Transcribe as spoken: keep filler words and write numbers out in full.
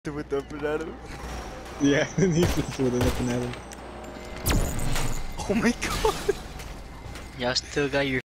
with the open Adam. Yeah, he's just with an open Adam. Oh my god. Y'all still got your